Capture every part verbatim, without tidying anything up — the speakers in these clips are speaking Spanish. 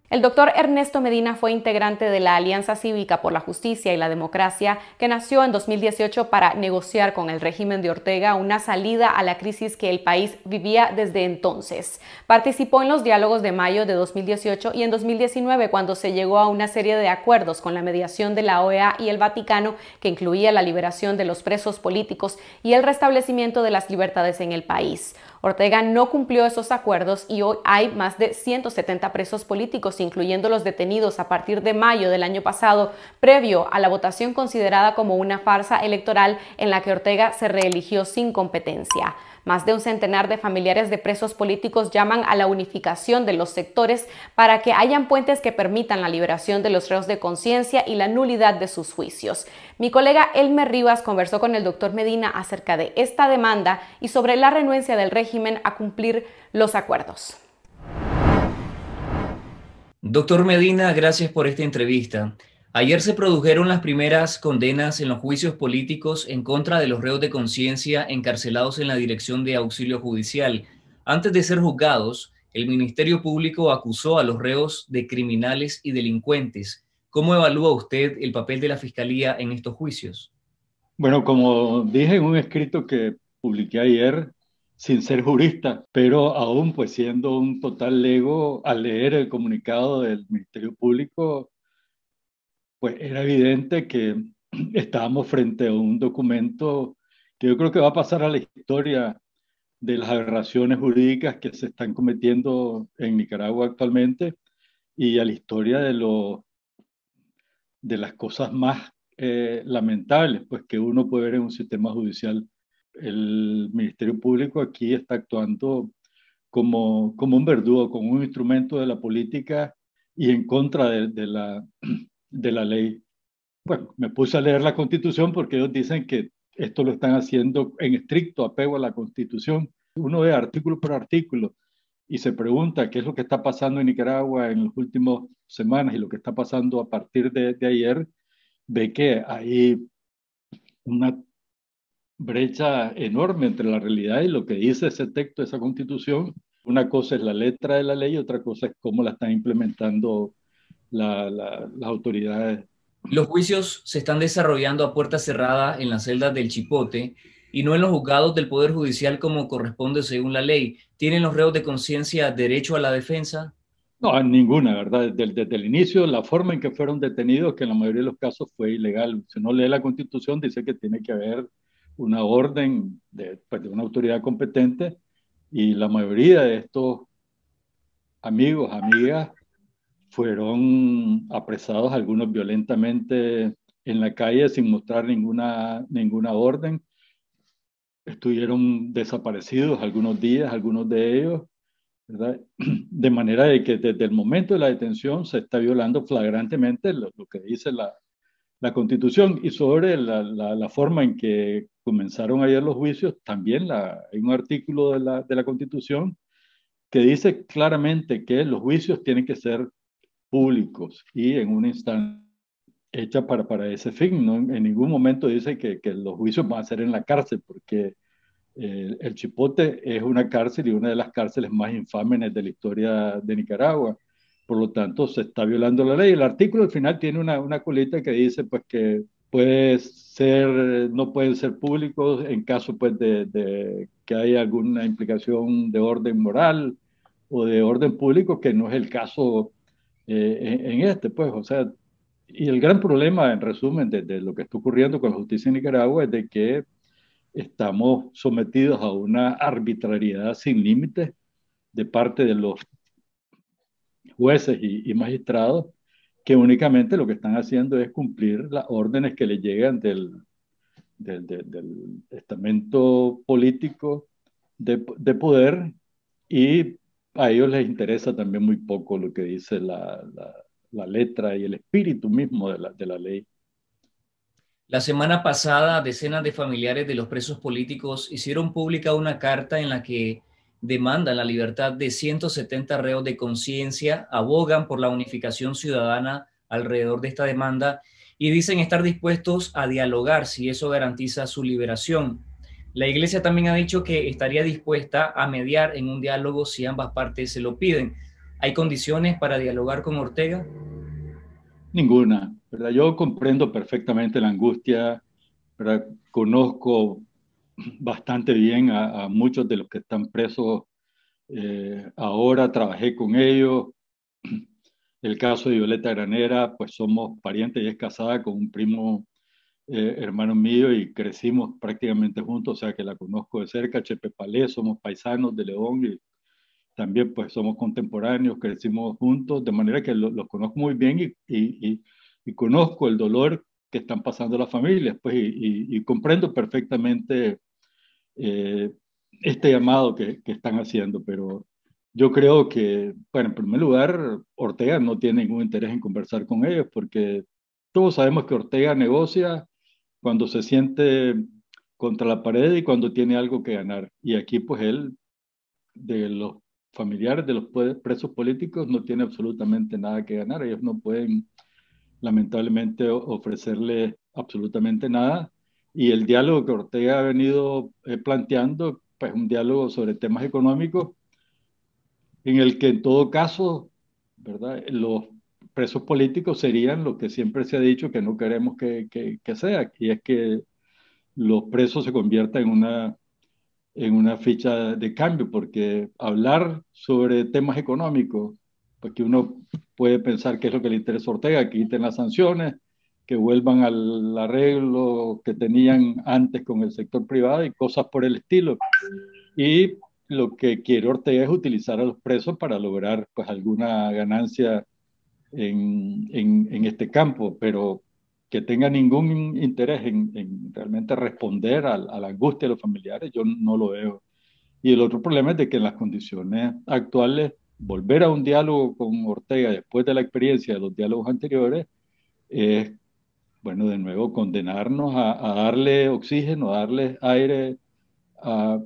El doctor Ernesto Medina fue integrante de la Alianza Cívica por la Justicia y la Democracia, que nació en dos mil dieciocho para negociar con el régimen de Ortega una salida a la crisis que el país vivía desde entonces. Participó en los diálogos de mayo de dos mil dieciocho y en dos mil diecinueve, cuando se llegó a una serie de acuerdos con la mediación de la O E A y el Vaticano, que incluía la liberación de los presos políticos y el restablecimiento de las libertades en el país. Ortega no cumplió esos acuerdos y hoy hay más de ciento setenta presos políticos, incluyendo los detenidos a partir de mayo del año pasado, previo a la votación considerada como una farsa electoral en la que Ortega se reeligió sin competencia. Más de un centenar de familiares de presos políticos llaman a la unificación de los sectores para que hayan puentes que permitan la liberación de los reos de conciencia y la nulidad de sus juicios. Mi colega Elmer Rivas conversó con el doctor Medina acerca de esta demanda y sobre la renuencia del régimen a cumplir los acuerdos. Doctor Medina, gracias por esta entrevista. Ayer se produjeron las primeras condenas en los juicios políticos en contra de los reos de conciencia encarcelados en la Dirección de Auxilio Judicial. Antes de ser juzgados, el Ministerio Público acusó a los reos de criminales y delincuentes. ¿Cómo evalúa usted el papel de la Fiscalía en estos juicios? Bueno, como dije en un escrito que publiqué ayer, sin ser jurista, pero aún pues siendo un total lego, al leer el comunicado del Ministerio Público, pues era evidente que estábamos frente a un documento que yo creo que va a pasar a la historia de las aberraciones jurídicas que se están cometiendo en Nicaragua actualmente y a la historia de, lo, de las cosas más eh, lamentables pues, que uno puede ver en un sistema judicial. El Ministerio Público aquí está actuando como, como un verdugo, como un instrumento de la política y en contra de, de, la, de la ley. Bueno, me puse a leer la Constitución porque ellos dicen que esto lo están haciendo en estricto apego a la Constitución. Uno ve artículo por artículo y se pregunta qué es lo que está pasando en Nicaragua en las últimas semanas y lo que está pasando a partir de, de ayer, ve que hay una brecha enorme entre la realidad y lo que dice ese texto, esa Constitución. Una cosa es la letra de la ley y otra cosa es cómo la están implementando la, la, las autoridades. Los juicios se están desarrollando a puerta cerrada en las celdas del Chipote y no en los juzgados del Poder Judicial como corresponde según la ley. ¿Tienen los reos de conciencia derecho a la defensa? No, ninguna, ¿verdad? Desde, desde el inicio, la forma en que fueron detenidos, que en la mayoría de los casos fue ilegal. Si uno lee la Constitución, dice que tiene que haber una orden de, pues, de una autoridad competente y la mayoría de estos amigos, amigas, fueron apresados, algunos violentamente en la calle sin mostrar ninguna, ninguna orden. Estuvieron desaparecidos algunos días, algunos de ellos, ¿verdad? De manera de que desde el momento de la detención se está violando flagrantemente lo, lo que dice la, la Constitución. Y sobre la, la, la, forma en que comenzaron ayer los juicios, también la, hay un artículo de la, de la Constitución que dice claramente que los juicios tienen que ser públicos y en una instancia hecha para, para ese fin. ¿No? En ningún momento dice que, que los juicios van a ser en la cárcel, porque eh, el Chipote es una cárcel y una de las cárceles más infames de la historia de Nicaragua. Por lo tanto, se está violando la ley. El artículo al final tiene una, una colita que dice pues, que puede ser, no pueden ser públicos en caso pues, de, de que haya alguna implicación de orden moral o de orden público, que no es el caso eh, en, en este, pues, o sea, y el gran problema, en resumen, de, de lo que está ocurriendo con la justicia en Nicaragua es de que estamos sometidos a una arbitrariedad sin límites de parte de los jueces y, y magistrados que únicamente lo que están haciendo es cumplir las órdenes que les llegan del, del, del, del estamento político de, de poder, y a ellos les interesa también muy poco lo que dice la, la, la letra y el espíritu mismo de la, de la ley. La semana pasada, decenas de familiares de los presos políticos hicieron pública una carta en la que demandan la libertad de ciento setenta reos de conciencia, abogan por la unificación ciudadana alrededor de esta demanda y dicen estar dispuestos a dialogar si eso garantiza su liberación. La Iglesia también ha dicho que estaría dispuesta a mediar en un diálogo si ambas partes se lo piden. ¿Hay condiciones para dialogar con Ortega? Ninguna, ¿verdad? Yo comprendo perfectamente la angustia, ¿verdad? Conozco bastante bien a, a muchos de los que están presos eh, ahora, trabajé con ellos. El caso de Violeta Granera, pues somos parientes, ella es casada con un primo eh, hermano mío y crecimos prácticamente juntos, o sea que la conozco de cerca. Chepe Palé, somos paisanos de León y también pues somos contemporáneos, crecimos juntos, de manera que lo- los conozco muy bien y, y, y, y conozco el dolor que están pasando las familias, pues, y, y, y comprendo perfectamente eh, este llamado que, que están haciendo, pero yo creo que, bueno, en primer lugar, Ortega no tiene ningún interés en conversar con ellos, porque todos sabemos que Ortega negocia cuando se siente contra la pared y cuando tiene algo que ganar. Y aquí, pues, él, de los familiares de los presos políticos, no tiene absolutamente nada que ganar. Ellos no pueden, lamentablemente, ofrecerle absolutamente nada. Y el diálogo que Ortega ha venido eh, planteando, pues un diálogo sobre temas económicos, en el que en todo caso, ¿verdad? Los presos políticos serían lo que siempre se ha dicho que no queremos que, que, que sea, y es que los presos se conviertan en una, en una ficha de cambio, porque hablar sobre temas económicos, pues que uno puede pensar qué es lo que le interesa a Ortega, que quiten las sanciones, que vuelvan al arreglo que tenían antes con el sector privado y cosas por el estilo. Y lo que quiere Ortega es utilizar a los presos para lograr pues alguna ganancia en, en, en este campo, pero que tenga ningún interés en, en realmente responder a, a, la angustia de los familiares, yo no lo veo. Y el otro problema es de que en las condiciones actuales, volver a un diálogo con Ortega después de la experiencia de los diálogos anteriores es, bueno, de nuevo condenarnos a, a darle oxígeno, a darle aire a,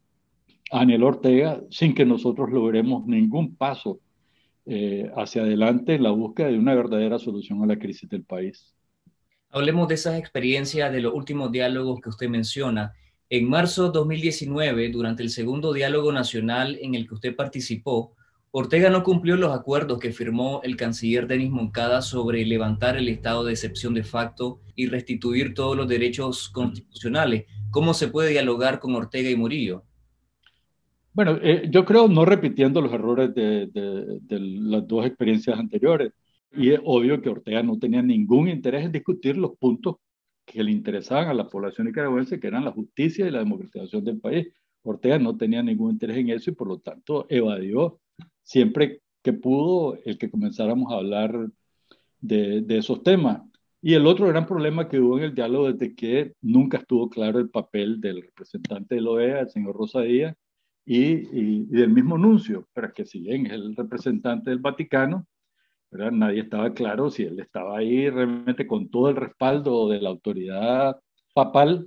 a Daniel Ortega sin que nosotros logremos ningún paso eh, hacia adelante en la búsqueda de una verdadera solución a la crisis del país. Hablemos de esas experiencias de los últimos diálogos que usted menciona. En marzo de dos mil diecinueve, durante el segundo diálogo nacional en el que usted participó, Ortega no cumplió los acuerdos que firmó el canciller Denis Moncada sobre levantar el estado de excepción de facto y restituir todos los derechos constitucionales. ¿Cómo se puede dialogar con Ortega y Murillo? Bueno, eh, yo creo no repitiendo los errores de, de, de las dos experiencias anteriores. Y es obvio que Ortega no tenía ningún interés en discutir los puntos que le interesaban a la población nicaragüense, que eran la justicia y la democratización del país. Ortega no tenía ningún interés en eso y por lo tanto evadió siempre que pudo el que comenzáramos a hablar de, de esos temas. Y el otro gran problema que hubo en el diálogo es de que nunca estuvo claro el papel del representante de la O E A, el señor Rosa Díaz, y, y, y del mismo Nuncio, para que si bien es el representante del Vaticano, ¿verdad? Nadie estaba claro si él estaba ahí realmente con todo el respaldo de la autoridad papal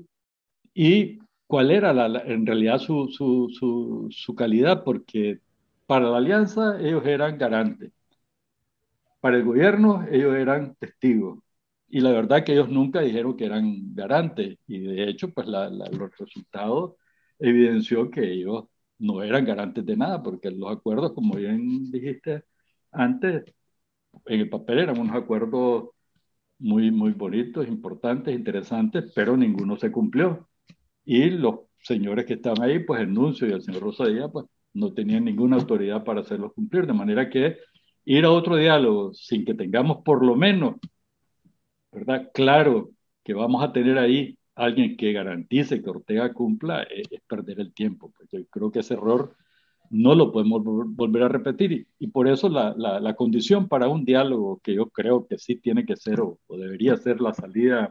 y cuál era la, la, en realidad su, su, su, su calidad, porque para la alianza ellos eran garantes, para el gobierno ellos eran testigos. Y la verdad que ellos nunca dijeron que eran garantes. Y de hecho, pues la, la, los resultados evidenció que ellos no eran garantes de nada, porque los acuerdos, como bien dijiste antes, en el papel eran unos acuerdos muy, muy bonitos, importantes, interesantes, pero ninguno se cumplió. Y los señores que estaban ahí, pues el Nuncio y el señor Rosadía, pues no tenían ninguna autoridad para hacerlos cumplir. De manera que ir a otro diálogo sin que tengamos por lo menos, ¿verdad? Claro que vamos a tener ahí alguien que garantice que Ortega cumpla, es, es perder el tiempo. Pues yo creo que ese error no lo podemos volver a repetir y, y por eso la, la, la, condición para un diálogo que yo creo que sí tiene que ser o, o debería ser la salida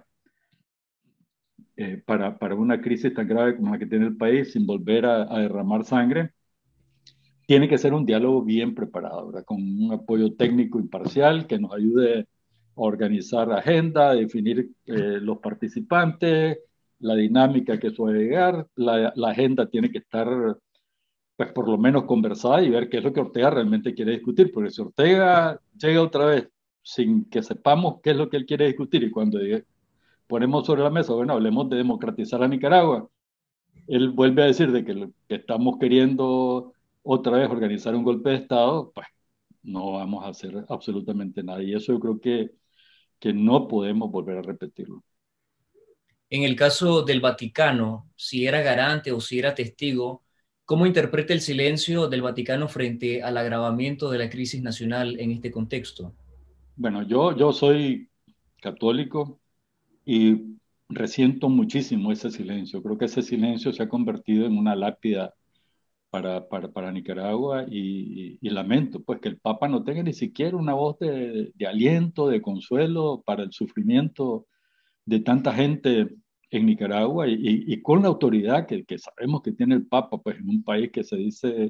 eh, para, para una crisis tan grave como la que tiene el país sin volver a, a derramar sangre, tiene que ser un diálogo bien preparado, ¿verdad? Con un apoyo técnico imparcial que nos ayude a organizar la agenda, a definir eh, los participantes, la dinámica que suele llegar, la, la agenda tiene que estar pues por lo menos conversar y ver qué es lo que Ortega realmente quiere discutir, porque si Ortega llega otra vez sin que sepamos qué es lo que él quiere discutir y cuando ponemos sobre la mesa, bueno, hablemos de democratizar a Nicaragua, él vuelve a decir de que, lo, que estamos queriendo otra vez organizar un golpe de Estado, pues no vamos a hacer absolutamente nada. Y eso yo creo que, que no podemos volver a repetirlo. En el caso del Vaticano, si era garante o si era testigo, ¿cómo interpreta el silencio del Vaticano frente al agravamiento de la crisis nacional en este contexto? Bueno, yo, yo soy católico y resiento muchísimo ese silencio. Creo que ese silencio se ha convertido en una lápida para, para, para Nicaragua y, y, y lamento pues que el Papa no tenga ni siquiera una voz de, de aliento, de consuelo para el sufrimiento de tanta gente en Nicaragua y, y, y con la autoridad que, que sabemos que tiene el Papa pues en un país que se dice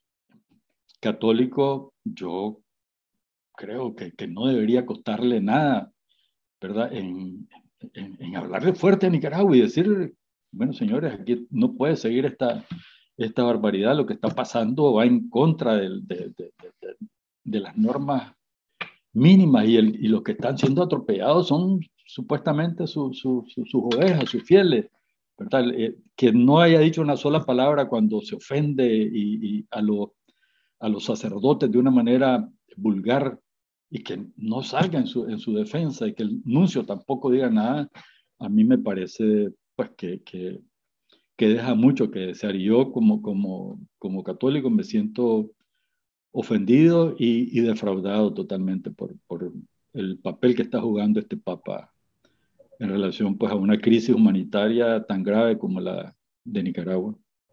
católico. Yo creo que, que no debería costarle nada, ¿verdad? En, en, en hablarle fuerte a Nicaragua y decir, bueno, señores, aquí no puede seguir esta, esta barbaridad, lo que está pasando va en contra de, de, de, de, de las normas mínimas y, el, y los que están siendo atropellados son supuestamente su, su, su, sus ovejas, sus fieles, ¿verdad? Eh, que no haya dicho una sola palabra cuando se ofende y, y a, lo, a los sacerdotes de una manera vulgar y que no salga en su, en su defensa y que el nuncio tampoco diga nada, a mí me parece pues que, que, que deja mucho que desear. Y yo como, como, como católico me siento ofendido y, y defraudado totalmente por, por el papel que está jugando este Papa en relación pues a una crisis humanitaria tan grave como la de Nicaragua.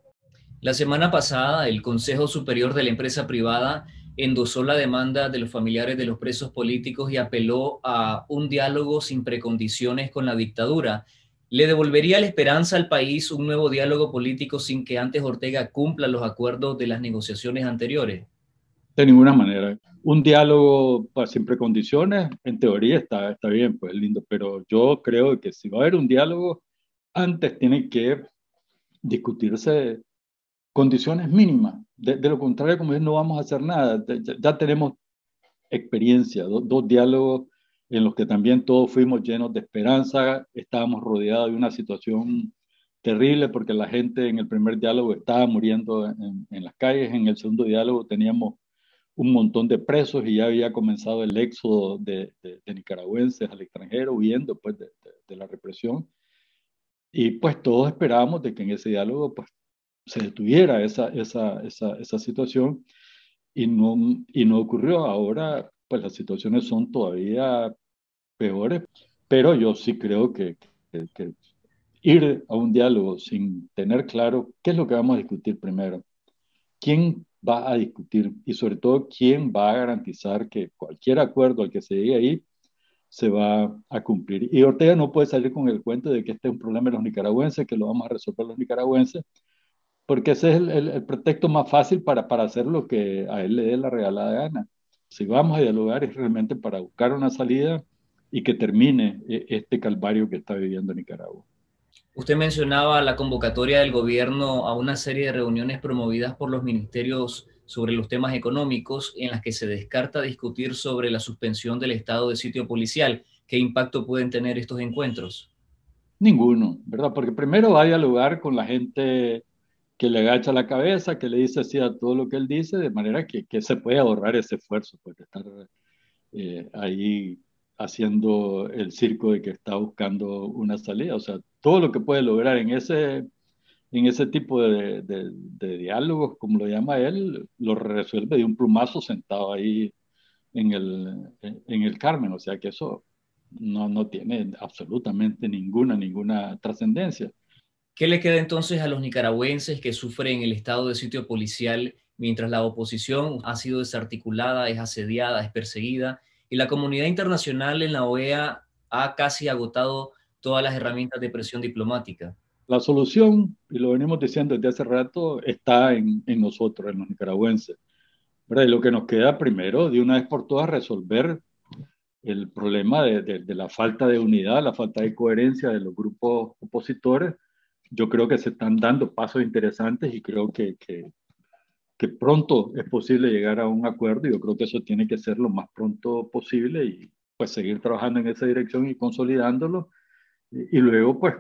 La semana pasada, el Consejo Superior de la Empresa Privada endosó la demanda de los familiares de los presos políticos y apeló a un diálogo sin precondiciones con la dictadura. ¿Le devolvería la esperanza al país un nuevo diálogo político sin que antes Ortega cumpla los acuerdos de las negociaciones anteriores? De ninguna manera. Un diálogo pues, sin precondiciones, en teoría está, está bien, pues lindo, pero yo creo que si va a haber un diálogo, antes tiene que discutirse condiciones mínimas. De, de lo contrario, como es, no vamos a hacer nada. De, ya, ya tenemos experiencia, do, dos diálogos en los que también todos fuimos llenos de esperanza, estábamos rodeados de una situación terrible porque la gente en el primer diálogo estaba muriendo en, en las calles, en el segundo diálogo teníamos un montón de presos y ya había comenzado el éxodo de, de, de nicaragüenses al extranjero huyendo pues, de, de, de la represión. Y pues todos esperábamos de que en ese diálogo pues, se detuviera esa, esa, esa, esa situación y no, y no ocurrió. Ahora pues las situaciones son todavía peores, pero yo sí creo que, que, que ir a un diálogo sin tener claro qué es lo que vamos a discutir primero, quién va a discutir y sobre todo quién va a garantizar que cualquier acuerdo al que se llegue ahí se va a cumplir. Y Ortega no puede salir con el cuento de que este es un problema de los nicaragüenses, que lo vamos a resolver los nicaragüenses, porque ese es el, el, el pretexto más fácil para, para hacer lo que a él le dé la regalada gana. Si vamos a dialogar es realmente para buscar una salida y que termine este calvario que está viviendo Nicaragua. Usted mencionaba la convocatoria del gobierno a una serie de reuniones promovidas por los ministerios sobre los temas económicos en las que se descarta discutir sobre la suspensión del estado de sitio policial. ¿Qué impacto pueden tener estos encuentros? Ninguno, ¿verdad? Porque primero va a dialogar con la gente que le agacha la cabeza, que le dice sí a todo lo que él dice, de manera que, que se puede ahorrar ese esfuerzo, pues, de estar eh, ahí haciendo el circo de que está buscando una salida. O sea, todo lo que puede lograr en ese, en ese tipo de, de, de diálogos, como lo llama él, lo resuelve de un plumazo sentado ahí en el, en el Carmen. O sea que eso no, no tiene absolutamente ninguna, ninguna trascendencia. ¿Qué le queda entonces a los nicaragüenses que sufren el estado de sitio policial mientras la oposición ha sido desarticulada, es asediada, es perseguida y la comunidad internacional en la O E A ha casi agotado todas las herramientas de presión diplomática? La solución, y lo venimos diciendo desde hace rato, está en, en nosotros, en los nicaragüenses, ¿verdad? Y lo que nos queda primero, de una vez por todas, resolver el problema de, de, de la falta de unidad, la falta de coherencia de los grupos opositores. Yo creo que se están dando pasos interesantes y creo que, que, que pronto es posible llegar a un acuerdo y yo creo que eso tiene que ser lo más pronto posible y pues seguir trabajando en esa dirección y consolidándolo. Y, y luego pues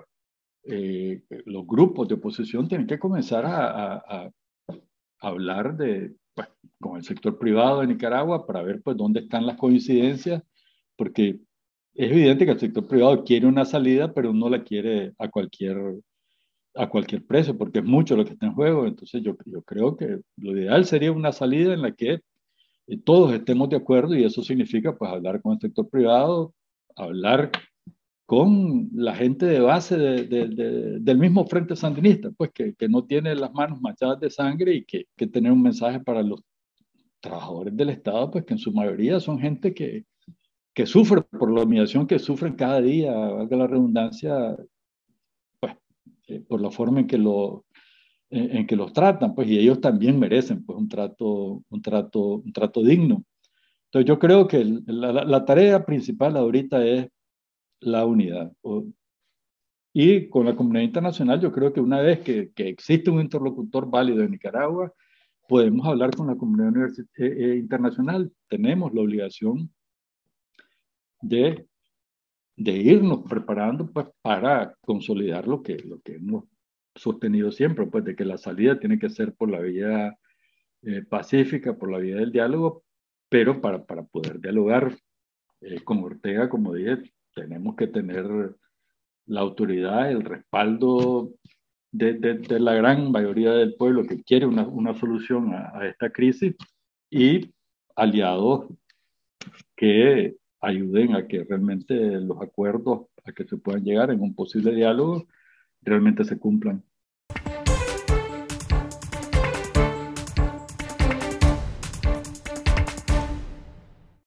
eh, los grupos de oposición tienen que comenzar a, a, a hablar de, pues, con el sector privado de Nicaragua para ver pues dónde están las coincidencias, porque es evidente que el sector privado quiere una salida, pero no la quiere a cualquier, a cualquier precio, porque es mucho lo que está en juego. Entonces yo, yo creo que lo ideal sería una salida en la que eh, todos estemos de acuerdo, y eso significa pues hablar con el sector privado, hablar con la gente de base de, de, de, del mismo Frente Sandinista, pues que, que no tiene las manos manchadas de sangre, y que, que tener un mensaje para los trabajadores del Estado, pues que en su mayoría son gente que, que sufre por la humillación que sufren cada día, valga la redundancia, pues eh, por la forma en que, lo, en, en, que los tratan, pues, y ellos también merecen pues un trato, un trato, un trato digno. Entonces yo creo que el, la, la tarea principal ahorita es la unidad. Y con la comunidad internacional, yo creo que una vez que, que existe un interlocutor válido en Nicaragua, podemos hablar con la comunidad eh, eh, internacional. Tenemos la obligación de, de irnos preparando pues, para consolidar lo que, lo que hemos sostenido siempre, pues de que la salida tiene que ser por la vía eh, pacífica, por la vía del diálogo, pero para, para poder dialogar eh, con Ortega, como dije, tenemos que tener la autoridad, el respaldo de, de, de la gran mayoría del pueblo que quiere una, una solución a, a esta crisis, y aliados que ayuden a que realmente los acuerdos a que se puedan llegar en un posible diálogo realmente se cumplan.